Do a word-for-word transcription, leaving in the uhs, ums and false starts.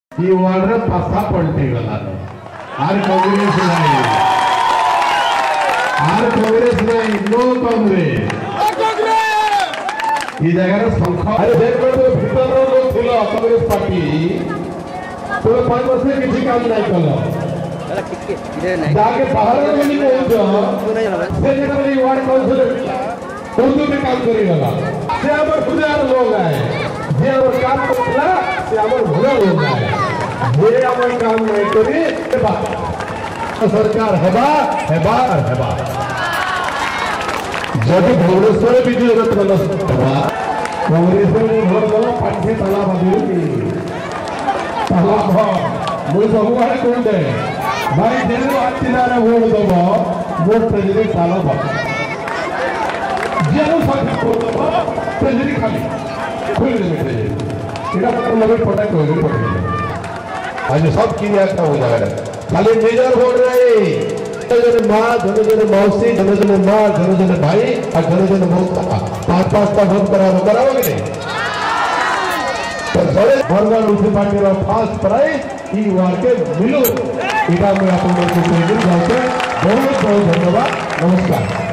ಈ ವಾರ್ಡ್ ಪಾಸಾ ಪಲ್ಟಿಗಲ್ಲ ಆರ್ ಕಾಂಗ್ರೆಸ್ नहीं आर कांग्रेस नहीं नो कांग्रेस ಈ ଜାଗାରେ ଶଙ୍ଖ ଆରେ ଦେଖ ଭିତର ଲୋକ ଥିଲା कांग्रेस पार्टी तो पांच वर्ष किसी काम नहीं कलो जाके बाहर बोली कहूछ से जगह में वार्ड काउंसिल उर्दू में काम करी गला से हमर खुदार लोग आए जे हमर काम करला से हमर भला लोग आए जे हमर काम नहीं करी सरकार हेबा हेबा और हेबा जब भुवनेश्वर विजय रत्न हेबा कांग्रेस में भोट दला पांचे ताला बांधी ताला भो मुई सब आड़े कोन दे भाई जेने आतिलारे वोट दबो वोट प्रेसिडेंट ताला भो जेनो सब वोट दबो प्रेसिडेंट खाली खोल दे बेटे एटा पर लगे पटा कोई पटा आज सब किया था हो जाएगा खाली मेजर वोट रहे जन माँ जन जन मौसी जन जन माँ जन जन भाई और जन जन मौसा पांच पांच का वोट कराओ कराओ कि नहीं तो बड़े भरवाल उसी पार्टी का फास्ट प्राइज ई वार के मिलो इटा में आप लोगों को बहुत बहुत धन्यवाद नमस्कार।